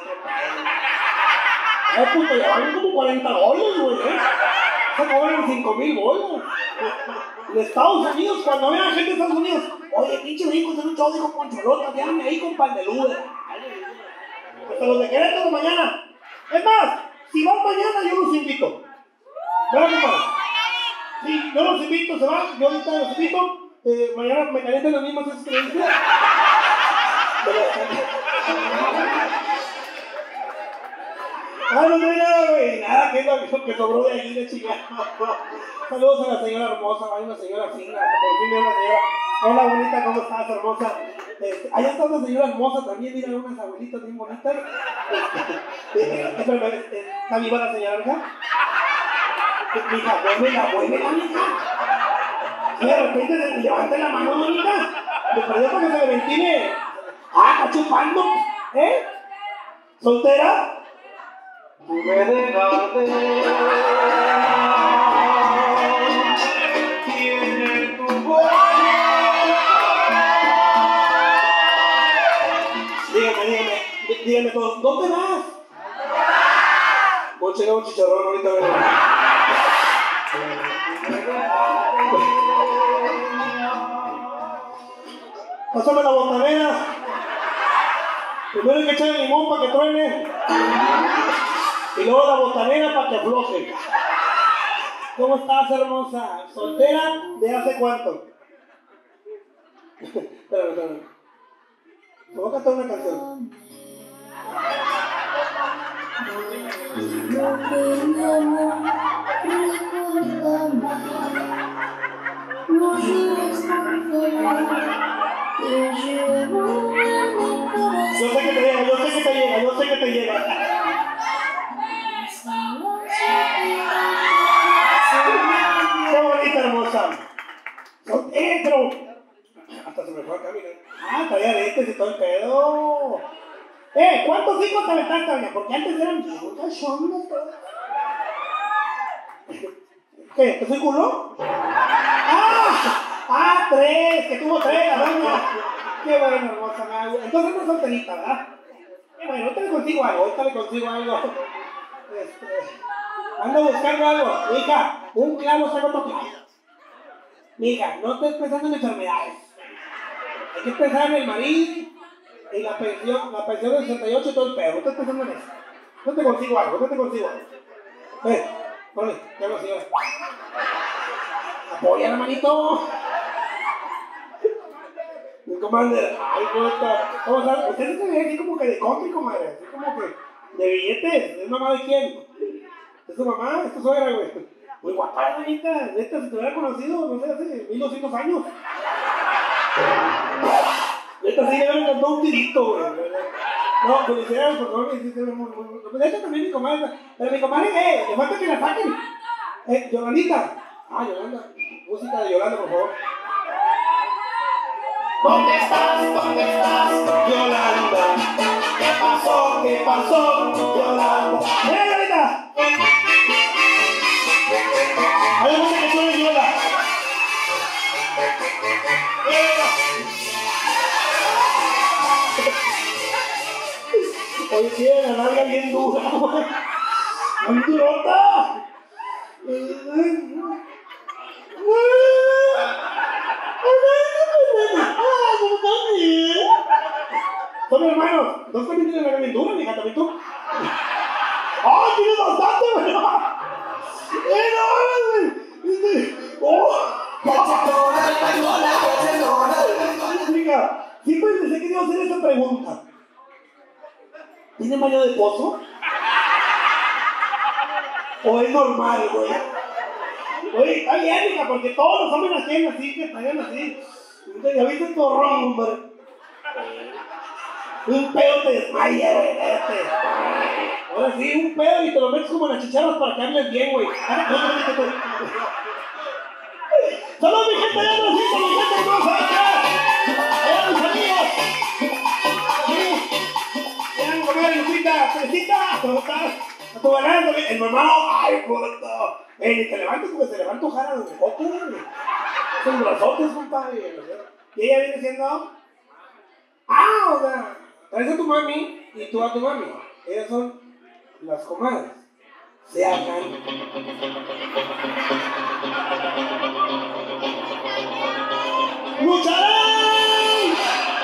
Ay, puto, ya valen como 40 bolas, güey. Se cobran 5,000 bolas. En Estados Unidos, cuando vean gente de Estados Unidos, oye, pinche brinco, en un show dijo ponchuelotas, llámame ahí con pan de luda. Hasta los de Querétaro mañana. Es más, si van mañana, yo los invito. ¿Verdad, compadre? Sí, yo los invito, se van, yo ahorita los invito. Mañana me calientan las mismas veces que le dije. Ah, no hay nada, güey. Nada, que es lo que sobró de ahí de chingada. Saludos a la señora hermosa, hay una señora fina, por fin veo una señora. Hola, bonita, ¿cómo estás, hermosa? Allá está una señora hermosa también, mira, unas abuelitas bien bonitas. ¿Está viva la señora, hija? Mija, muévela, mija. Y de repente se levanta la mano, bonita. Me perdió para que se le ventile. Ah, está chupando. ¿Soltera? Tuve de tarde. Tiene tu voz. Dígame todos, ¿dónde vas? Voy a checar un chicharrón ahorita, vengo. Pásame la botanera. Primero hay que echar el limón para que truene. Y luego la botanera para que afloje. ¿Cómo estás, hermosa? ¿Soltera? ¿De hace cuánto? Espérame. Me voy a cantar una canción. Yo sé que te llega. Qué bonita, hermosa. Pero hasta se me fue a caminar. Ah, traía lentes y todo el pedo. ¿Cuántos hijos te aventaste, doña? Porque antes eran bien cachondos todos. ¿Qué? ¿Que soy culo? ¡Ah! 3, que tuvo 3, la doña. Qué bueno, hermosa. Entonces no es solterita, ¿verdad? Bueno, ahorita le consigo algo. Ando buscando algo. Mija, un clavo saca otro clavo. Mija, no estés pensando en enfermedades. Hay que pensar en el marido y la pensión del 68 y todo el pedo. No estés pensando en eso. No te consigo algo. Ponle, ya lo señora. Apoya la manito. Commander, ay, puta. ¿Cómo estás? Usted se ve así como que de country, comadre. Así como que de billetes. ¿Es mamá de quién? ¿Es tu mamá? ¿Es tu suegra, güey? Muy guapa, bonita. Neta, si te hubiera conocido, no sé, hace 1200 años. Neta, sí, me encantó un tirito, güey. No, felicidades, por favor. De hecho, también mi comadre. Pero mi comadre, le falta que la saquen. Yolandita. Ah, Yolanda. Música de Yolanda, por favor. ¿Dónde estás? ¿Dónde estás, Yolanda? ¿Qué pasó? ¿Qué pasó, Yolanda? Yolanda! Hay una que suena Yola. Oye, tiene la nalga bien dura, güey. Muy durota. Son hermanos. Dos también tienen la nalga bien dura, mija, también tú. ¡Ah, tienes bastante, güey! Mija, siempre pensé que iba a hacer esa pregunta. ¿Tiene baño de pozo? ¿O es normal, güey? Oye, está bien, hija, porque todos los hombres nacen así, que traigan así. ¿Ya viste tu ron, hombre? Un pedo te desmaya, güey, ahora sí, un pedo y te lo metes como en las chicharras para que hables bien, güey. ¡Saludos, mi gente! ¡Ya no existe, mi gente hermosa! ¡Hola, mis amigos! ¡Quieren comer, Lupita! ¡Felicita! ¿Cómo estás? ¿A tu balance? El mamá, ¡ay, puto! Ni te levantes porque se levanta tu jara de coco, güey. Son brazotes, compadre. Y ella viene siendo... ¡Ah! O sea, traes a tu mami y tú a tu mami. Ellas son las comadres. Se hagan. ¡Lucharán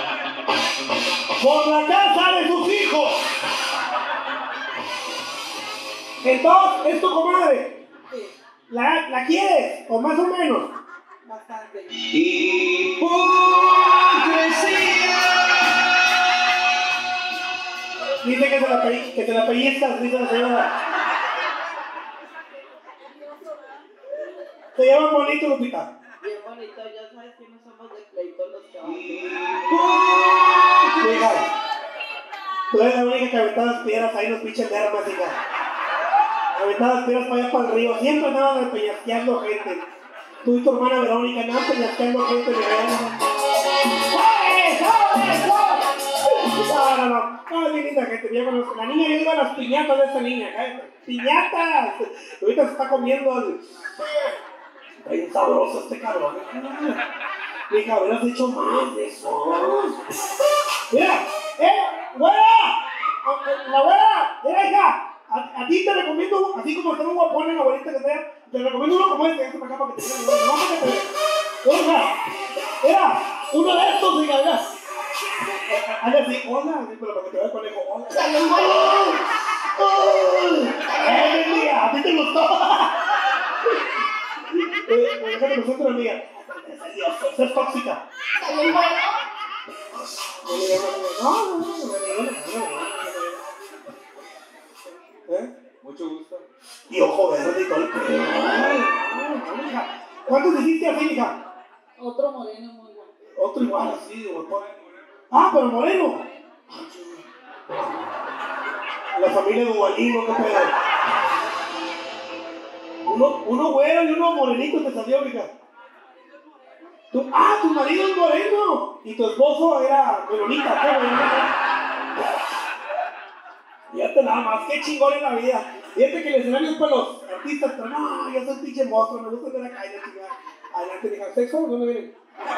por la casa de sus hijos! Entonces, es tu comadre. ¿La quieres? ¿O más o menos? Bastante. ¡Hipocresía! Dice que te la pellizcas, dice la señora. Te llaman bonito, Lupita. Bien bonito, ya sabes que no somos de pleito los caballos. Hija, tú eres la única que aventaba piedras ahí en los pinches dermas, hija. Aventaba piedras para allá para el río. Siempre andaban peñasqueando gente. Tú y tu hermana Verónica andaban peñasqueando gente. No, es bien linda gente. La niña, yo iba a las piñatas de esta niña. ¡Piñatas! Ahorita se está comiendo. Está bien sabroso este cabrón. Mija, hubieras hecho más de eso. Mira, güera. La güera, mira, hija. A ti te recomiendo, así como está un guapón en la abuelita que sea, te recomiendo uno como este, para acá para que te vean. No, para que te vean. Mira, uno de estos, hija, mira. Hazle así, hola, pero para que te vea el conejo. Hola. Amiga, a ti te gustó. Déjate que soy tu amiga. Es tóxica. No. Mucho gusto. Y ojo verde y todo el pelo. ¿Cuántos hiciste así, hija? Otro moreno muy bueno. Otro igual, así, guapo. Ah, pero moreno. La familia de Duvalino, qué pedo. Uno güero y uno morenito te salió, hija. Tu marido es moreno. Y tu esposo era menonita, ¿qué Fíjate nada más, qué chingón en la vida. Fíjate que el escenario es para los artistas, pero no, yo soy un pinche monstruo, me gusta ver la calle, chingada. Adelante, hija, ¿sexo? ¿Dónde vienen?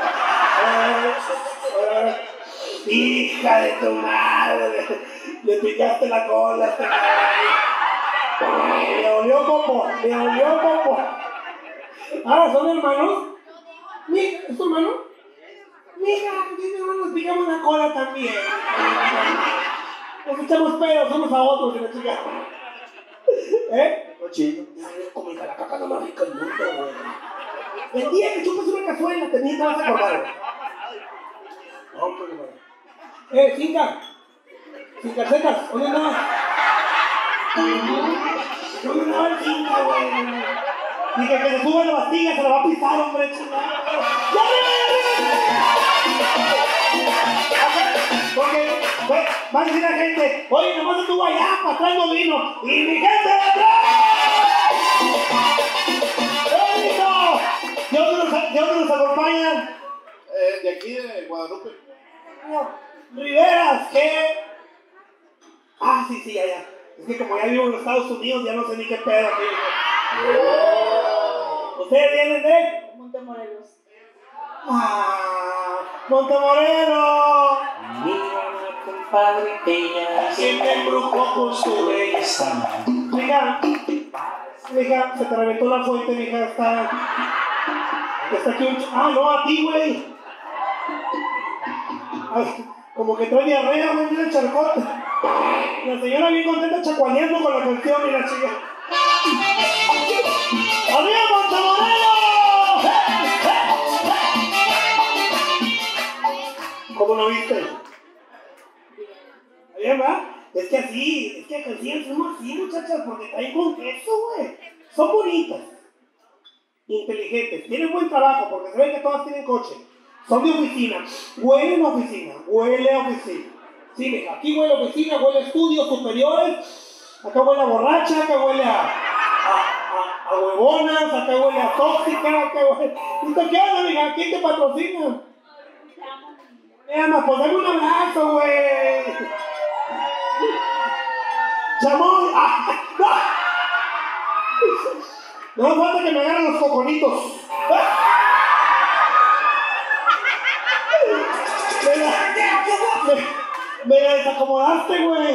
Hija de tu madre, le picaste la cola a este cabrón. Le olió popo. Ah, ¿son hermanos? ¿Es tu hermano? Mija, mis hermanos nos picamos la cola también. Nos echamos pedos unos a otros y la chica. No chido. Como hija, la caca no más rica del mundo, güey. El día que chupas una cazuela, te vas a acordar. Cinca. Sin calcetas, ¿dónde andabas? ¿Dónde andaba el Cinca, güey? Dije que se sube la bastilla, se la va a pisar, hombre, chingada. ¡Ya arriba! Porque, güey, va a decir la gente, oye, nomás estuvo allá, para atrás no vino. ¡Y mi gente de atrás! ¡Éxito! ¿De dónde nos acompañan? De aquí, de Guadalupe. Riveras, ¿qué? Ah, sí, ya. Es que como ya vivo en los Estados Unidos, ya no sé ni qué pedo aquí. ¿Ustedes vienen de? Montemorelos. ¡Montemorelos! Mira, compadre, ella ¿Quién me embrujó con su belleza? Mija, se te reventó la fuente, mija, está aquí un... no, a ti, güey. Ay, como que trae diarrea, güey, mira el charcote. La señora bien contenta chacualeando con la canción y la chica. ¡Arriba, Montemorelos! ¿Cómo lo viste? Bien, ¿verdad? Es que así somos así, muchachas, porque traen con queso, güey. Son bonitas, inteligentes, tienen buen trabajo, porque se ven que todas tienen coche. Son de oficina, huele a oficina. Sí, mija, aquí huele a oficina, huele a estudios superiores, acá huele a borracha, acá huele a huevonas, acá huele a tóxica, acá huele... ¿Y tú qué onda, mija? ¿Quién te patrocina? Me ama, pues dame un abrazo, güey. ¡Chamoy! No me falta que me agarren los coconitos. Me la desacomodaste, güey.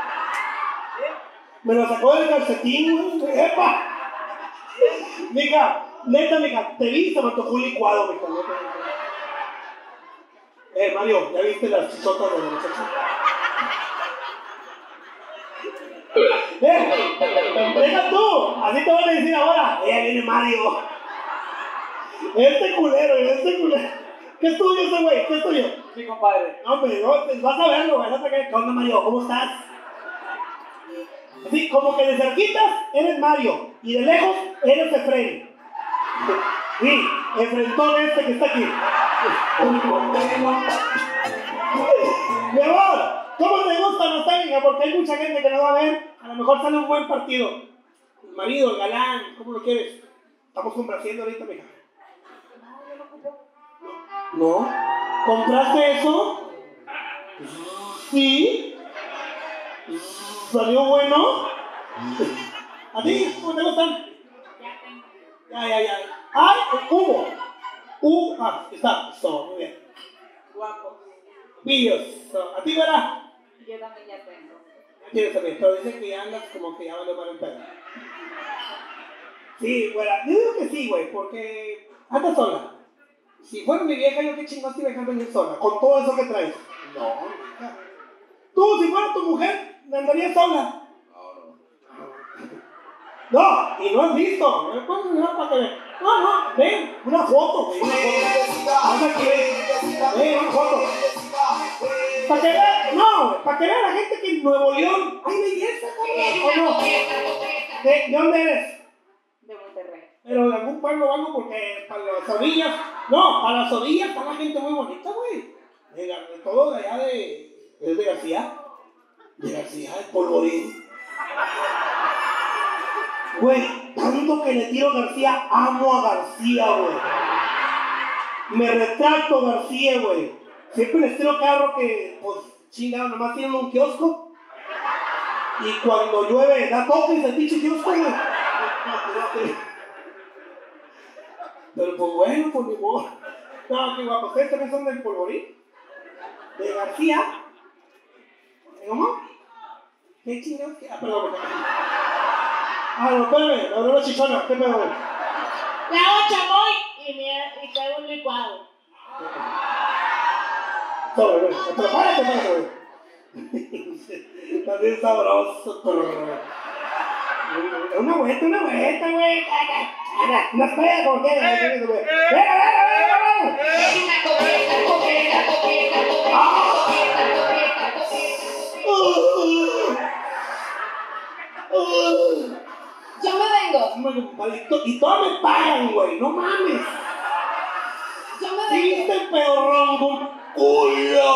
Me la sacó del calcetín, güey. ¡Epa! Mija, neta, te vi, se me tocó un licuado, mija. Mario, ¿ya viste las chichotas de la muchacha? Deja tú, así te van a decir ahora. Ella viene Mario. Este culero. ¿Qué estudio ese güey? ¿Qué estudio? Sí, compadre. No, pero vas a verlo, güey. ¿Qué onda, Mario? ¿Cómo estás? Así, como que de cerquitas eres Mario y de lejos eres Efraín. Sí, Efrentón este que está aquí. Mi amor, ¿cómo te gusta nostálgica? Porque hay mucha gente que no va a ver. A lo mejor sale un buen partido. El marido, el galán, ¿cómo lo quieres? Estamos complaciendo ahorita, mija. ¿No? ¿Compraste eso? Sí. ¿Salió bueno? ¿A ti? ¿Cómo te gustan? Ya. ¡Ay! Hugo. Está. Muy bien. Guapos. Pillos. ¿A ti, verá? Yo también ya tengo. Tienes también, pero dicen que ya andas como que ya vale mal el pedo. Sí, güey. Yo digo que sí, güey, porque andas sola. Si fuera mi vieja, yo qué chingados te iba a dejar venir sola, con todo eso que traes. No. Tú, si fuera tu mujer, me andarías sola. No, y no has visto. Para que vean. No, ven, una foto. Ven, una foto. Para que vean, para que vean la gente que en Nuevo León hay belleza, cabrón. ¿O no? ¿De dónde eres? De Monterrey. Pero de algún pueblo o algo, porque para las orillas está la gente muy bonita, güey. De todo de allá ¿es de García? De Polvorín. Güey, tanto que le tiro a García, amo a García, güey. Me retracto a García, güey. Siempre les tiro carro que, pues, chingado, nomás tienen un kiosco. Y cuando llueve, da toques el pinche kiosco, güey. Pero pues bueno, por mi voz. No, qué guapo. ¿Ustedes también son del Polvorín? ¿De García? ¿Cómo? ¿Qué chingados? Perdón. No, espérame, la verdad chichona, ¿qué pedo? Le hago chamoy y traigo un licuado. Sobre, güey. Pero párate, güey. También sabroso, pero... Una vuelta, güey. Una espera, ¿por qué? Venga. Yo me vengo. Y todas me pagan, güey, no mames. Yo me ¿Sí vengo. viste el pedorrón con culo?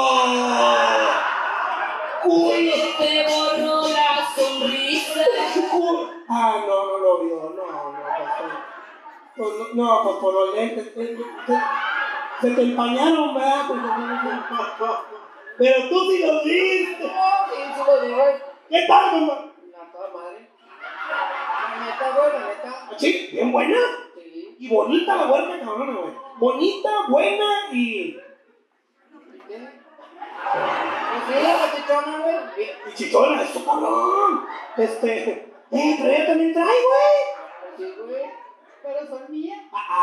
Culo. Te borró la sonrisa. Ah, no lo vio, no, pues, no, pues por los lentes, se te empañaron, ¿verdad? Pues, pero tú sí los viste. Sí, sí lo digo. ¿Qué tal, mamá? La toda madre. La neta, güey, la neta. Sí, bien buena. Sí. Y bonita la huerca, cabrona, güey. Bonita, buena y... ¿Y qué? Pues sí, la chichona, güey. Y chichona, eso, cabrón. Trae también trae, güey. Sí, güey. Pero son mías.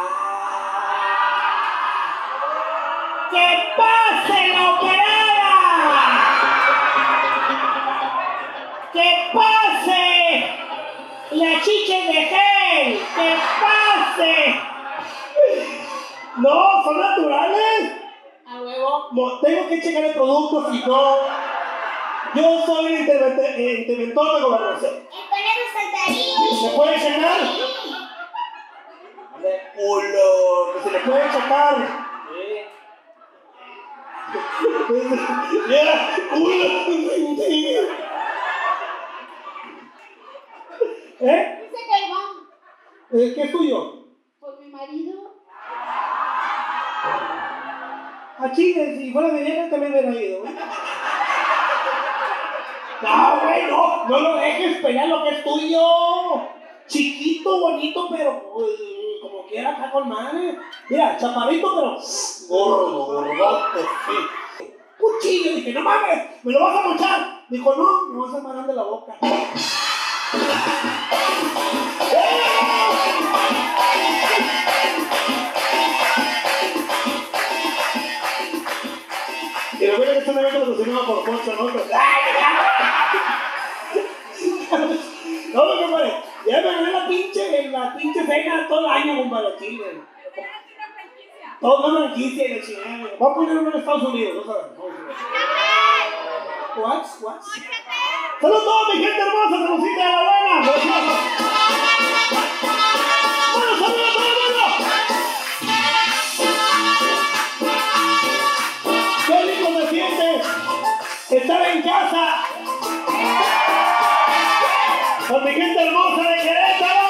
¡Que pase la operada! ¡Que pase la chicha de gel! ¡Que pase! No, son naturales. A huevo. No, tengo que checar el producto, si no... Yo soy el interventor de gobernación. ¿Se puede checar? ¡Culo! ¡Que se le puede checar! ¡Ya! ¡Culo! ¿Eh? Dice que el van ¿Qué es tuyo? por mi marido. A Chile, si fuera de vieja también me hubiera ido, güey. No, güey, no lo dejes pelear lo que es tuyo. Chiquito, bonito, pero como quiera acá con madre. Mira, chaparrito, pero gordote, sí. Cuchillo, dije, no mames, me lo vas a mochar. Dijo, no, me vas a parar de la boca. Y recuerda que es un evento patrocinado por Poncho, ¿no? No, compadre, ya me gané la pinche cena todo el año, compadre, Chile. Todo una franquicia y la chingada. Voy a poner uno en Estados Unidos, no sabes. What? Saludos a toda mi gente hermosa, salucita de la buena. Bueno, saludos a todo el mundo. Qué rico se siente estar en casa con mi gente hermosa de Querétaro,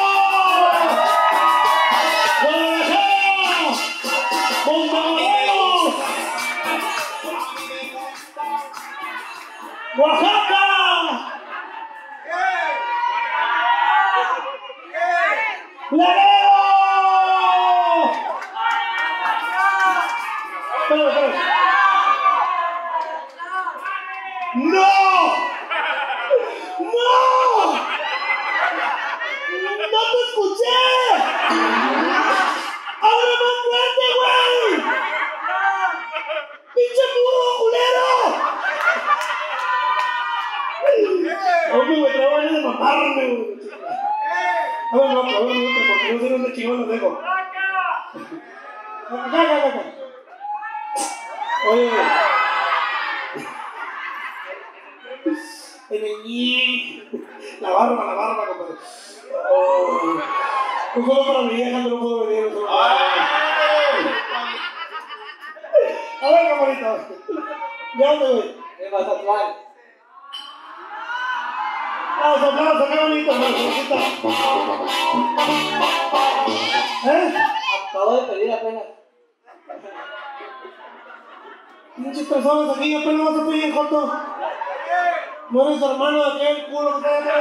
Guadalajara, Montemorelos, Oaxaca, Laredo. Espera. ¡No! ¡No te escuché! ¡Habla más fuerte, güey! ¡Pinche mudo, culero! Hombre, güey, traigo ganas de matarme, güey. A ver, no, porque no sé dónde chingón los dejo. Acá. Oye, güey. En el ñi. La barba, compadre. Oh. No solo para mi vieja, no puedo venir. A ver, compadrito. ¿De dónde, güey? De Mazatlán. Aplausos, qué bonito, hermosita. Acabo de pedir apenas. Muchas personas aquí, apenas vas a pedir, Joto. No eres hermano de aquel culo que está atrás.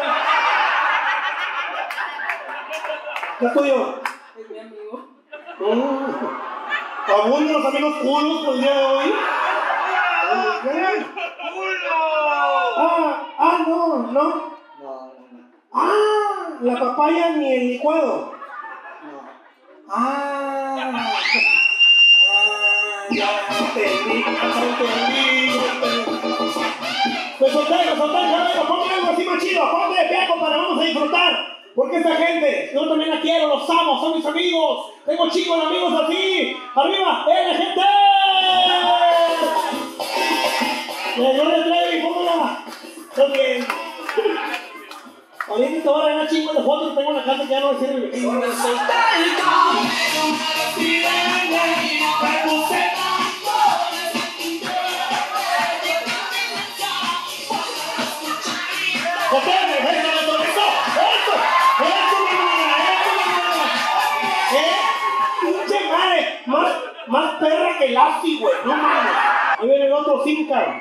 ¿Qué es tuyo? Es mi amigo. ¿Alguno de los amigos culos por el día de hoy? ¡Culo! No. No. La papaya ni el licuado. No. Ya entendí. Pues soltar, ponme algo así más chido, ponte de pie, compadre, vamos a disfrutar. Porque esta gente, yo también la quiero, los amo, son mis amigos. Tengo chicos de amigos así. ¡Arriba, gente! te voy a regalar chingo de fotos que tengo en la casa que ya no me sirve. Pinche madre, más perra que el Lassi, güey, no mames. Ahí viene el otro Simca.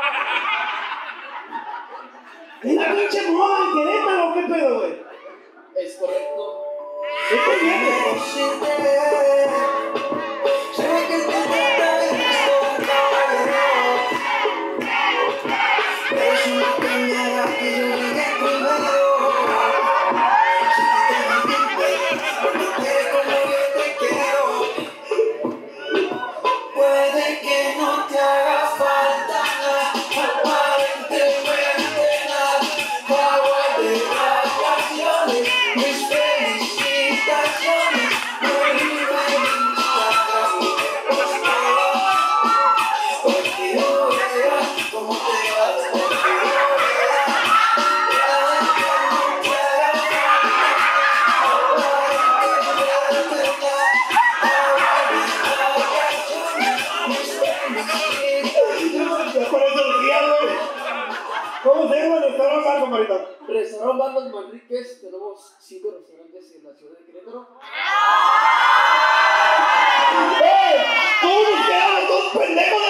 ¿Es la pinche moda en Querétaro o qué pedo, güey? Es correcto. ¿Qué conviene? Puede que no te haga falta nada, aparentemente nada. Voy de vacaciones, mis felicitaciones. No vive en Instagram, porque yo vea cómo te vas, porque yo vea. ¿Cómo se llama el restaurante Barco, Marita? Restaurante Barlos Manríquez, tenemos 5 restaurantes en la ciudad de Querétaro. ¿Cómo nos quedaron todos pendejos?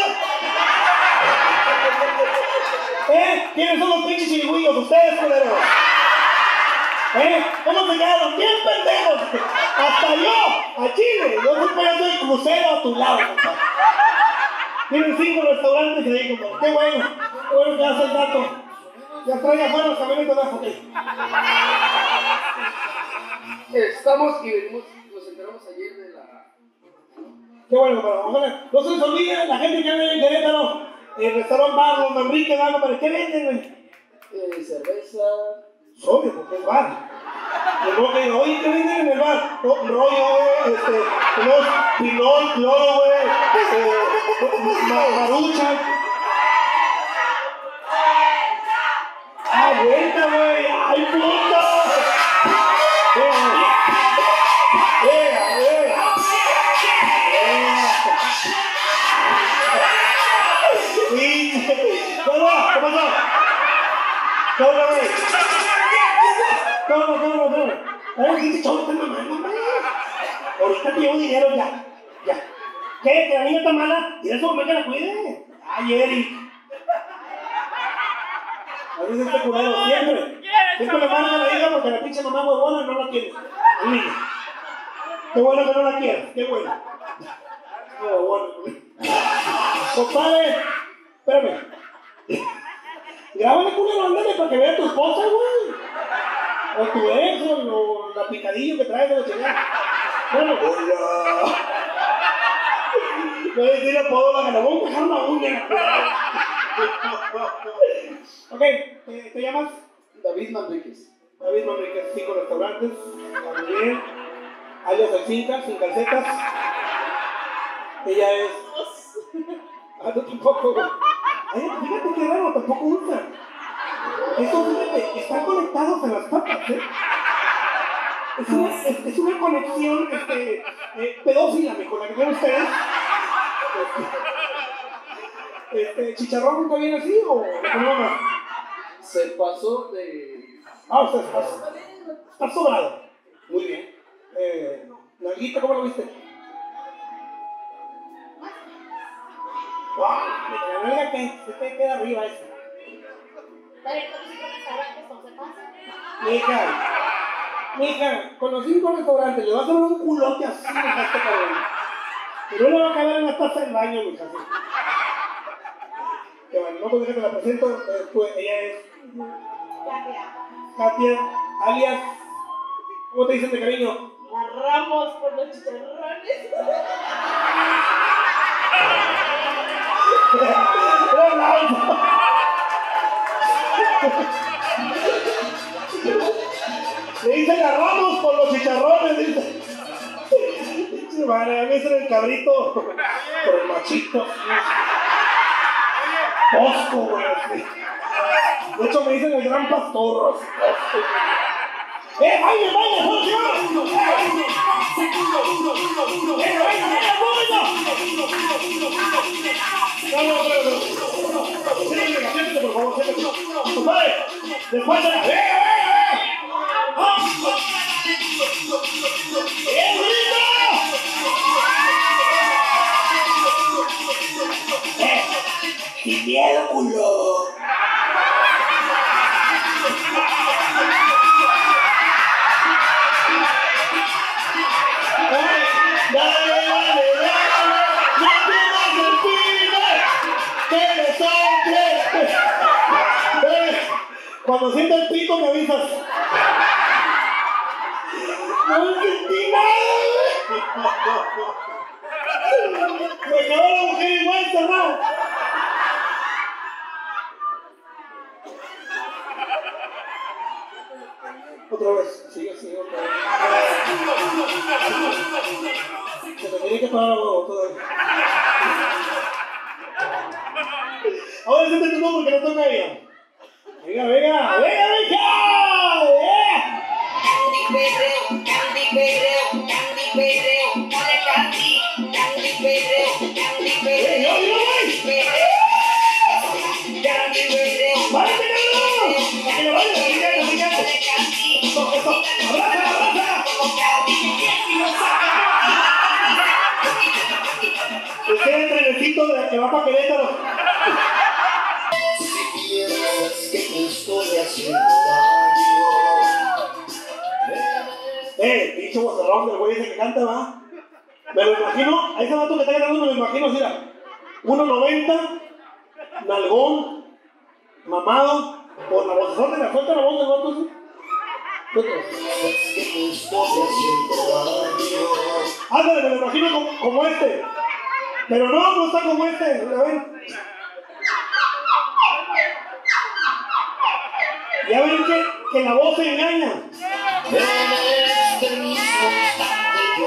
¿Quiénes son los pinches chirigüillos? Ustedes, culeros. ¿Cómo se quedaron? ¿Quién pendejos? Hasta yo, a Chile. Yo siempre soy el crucero a tu lado, compadre. Tienen 5 restaurantes ahí, compadre. Qué bueno que hace el dato. Ya trae afuera los camionetas de afuera. Estamos y venimos, nos enteramos ayer de la... Qué bueno, compadre. Ojalá. No se les olvide, la gente que viene en Querétaro, el restaurante Barlos Manríquez, compadre. ¿Qué venden, güey? Cerveza. Obvio, porque es bar. Y luego que digo, oye, ¿qué venden en el bar? No, rollo, güey, pinol, cloro, güey, maruchan. Vuelta, güey, ¡ay, puta! ¿Qué pasó? ¿Cómo, güey? ¿Cómo? Ay, pinche chavo, está mamando, güey. Ahorita te llevo dinero, ya. ¿Qué? ¿Que la niña está mala? Y eso, hombre, que la cuide. Ay, Eric. A veces este culero, siempre le marca la hija porque la pinche mamá huevona no la quiere. El niño. Qué bueno que no la quieras, qué bueno. Huevona. Compadre, espérame. Grábale, culero, ándale para que vea a tu esposa, güey. O tu ex, o la picadillo que traes de la chingada. Bueno, hola. Voy a decir apodo la que le voy a dejar una uña. Ok, ¿te llamas? David Manríquez. David Manríquez, 5 restaurantes. También. Alias el Cinca, sin calcetas. Ella es. Ah, no, tampoco, güey. Ay, fíjate qué raro, tampoco usan. Eso, fíjate, están conectados en las patas, ¿eh? Es una conexión pedófila, mejor la que tienen ustedes. ¿Chicharrón nunca viene así o no más? Se pasó de... Usted está sobrado. Muy bien. Nalguita, ¿cómo lo viste? ¡Wow! La nalga que queda arriba esa. Mija, con los 5 restaurantes le vas a dar un culote así, mija, a este cabrón. Pero no le va a caber en la taza del baño, mija. Que bueno, no, pues déjate la presento. Ella es Katia, alias, ¿cómo te dicen de cariño? La Ramos por los chicharrones. Le dicen a Ramos por los chicharrones, dice. Vale, a mí es el cabrito por el machito. Posco, güey. De hecho, me dicen el gran pastor. ¡Baile, baile! ¡Solo se va! ¡Venga, venga, venga, público! Siéntate, por favor, siéntate. Compadre, después de la... ¡Venga, venga, ¡sin miedo, culo! Cuando sienta el pico me avisas. No sentí nada, me quedó la mujer igual cerrada. Otra vez, sigue, otra vez. Se me tiene que parar la huevo todavía. Ahora siéntate tú porque no toca ella. Venga, venga, venga, venga. Candy perreo, candy perreo, dale candy, candy perreo, candy perreo, candy perreo. ¡Vale, cabrón! ¡Que le vaya! ¡Dale candy! ¡Abraza, abraza! Usted es el trenecito que va para Querétaro. Si piensas que te estoy haciendo daño, Pinche bozarrón del güey ese que canta, ¿va? Me lo imagino, a ese vato que está cantando me lo imagino, mira, 1.90, nalgón, mamado, por la vocesota, le suelta la voz del vato, ¿sí? que te estoy haciendo daño. Ándale, me lo imagino como este. Pero no está como este, a ver. Ya ven que la voz se engaña. En este mismo instante yo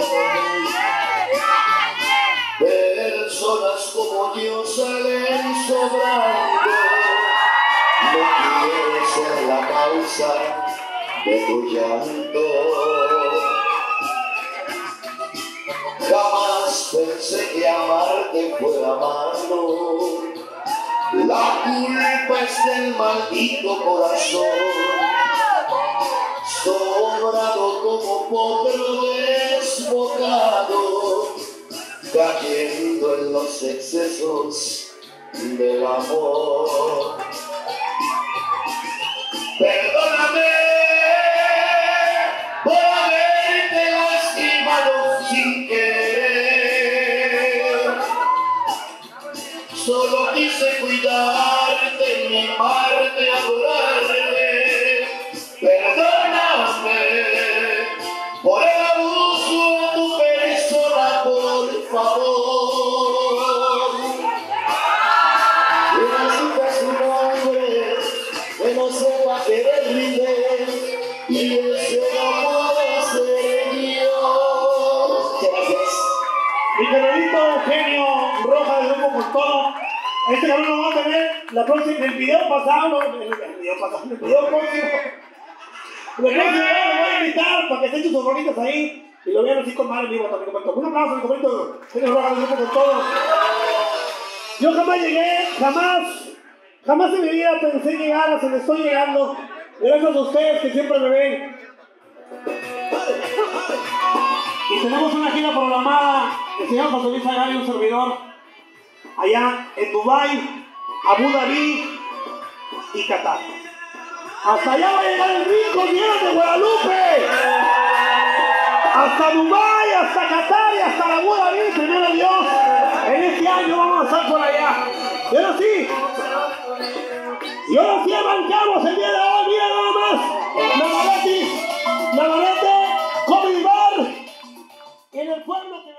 personas como yo salen sobrando. No quiero ser la causa de tu llanto. Jamás pensé que amarte fuera malo. La culpa es del maldito corazón, sobrado como potro desbocado, cayendo en los excesos del amor. Perdóname por haberte lastimado sin querer. Solo quise cuidarte, mimarte, adorarte. Perdóname por el abuso de tu persona, por favor. Que no sepa su nombre, que no sepa quererle, y ese no puede ser yo. Gracias. Mi canalito Eugenio Roja de Grupo Con Todo. Este cabrón lo va a tener la próxima, el video pasado, el video próximo. El próximo lo voy a invitar para que se echen sus bonitas ahí y lo vean así con mal en vivo también. Un aplauso al comento Eugenio Roja de Grupo Con Todo. Yo jamás llegué, jamás en mi vida pensé llegar a donde estoy llegando. Gracias a ustedes que siempre me ven. Y tenemos una gira programada, el señor José Luis Agar y un servidor, allá en Dubái, Abu Dhabi y Qatar. Hasta allá va a llegar el rico Dios de Guadalupe. Hasta Dubái, hasta Qatar y hasta la Abu Dhabi, primero Dios. En este año vamos a estar por allá. Y ahora sí arrancamos el día de hoy, mira nada más. Navarrete, Comedy Bar, en el pueblo que...